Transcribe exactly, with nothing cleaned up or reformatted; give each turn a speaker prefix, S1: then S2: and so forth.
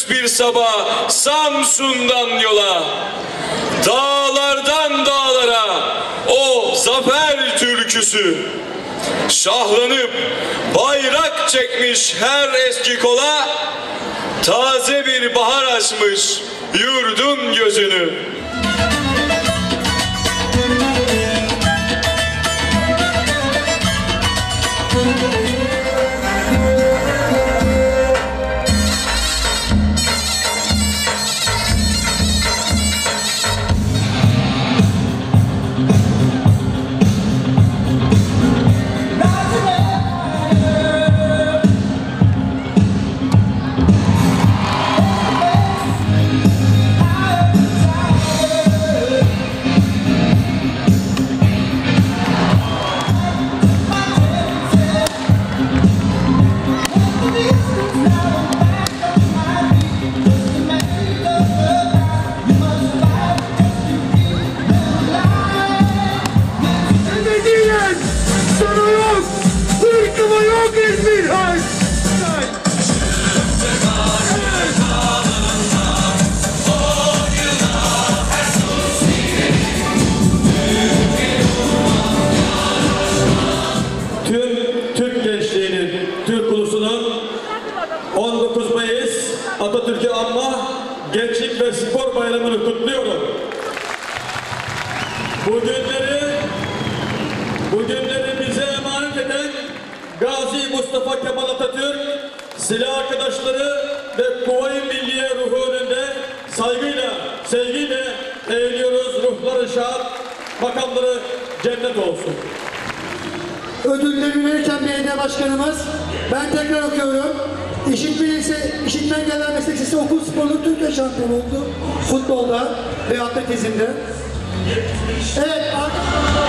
S1: gündüz bir sabah Samsun'dan yola, dağlardan dağlara o zafer türküsü, şahlanıp bayrak çekmiş her eski kola, taze bir bahar açmış yurdun gözünü.
S2: on dokuz Mayıs Atatürk'ü anma Gençlik ve Spor Bayramı'nı kutluyorum. Bu günleri, bu günleri bize emanet eden Gazi Mustafa Kemal Atatürk, silah arkadaşları ve Kuvayi Milliye ruhu önünde saygıyla, sevgiyle eğiliyoruz. Ruhları şad, makamları cennet olsun.
S3: Ödülleri verirken belediye başkanımız, ben tekrar okuyorum. İşitme, işitme engelliler meslek lisesi okul sporunda Türkiye şampiyonu oldu. Futbolda ve atletizmde. Evet,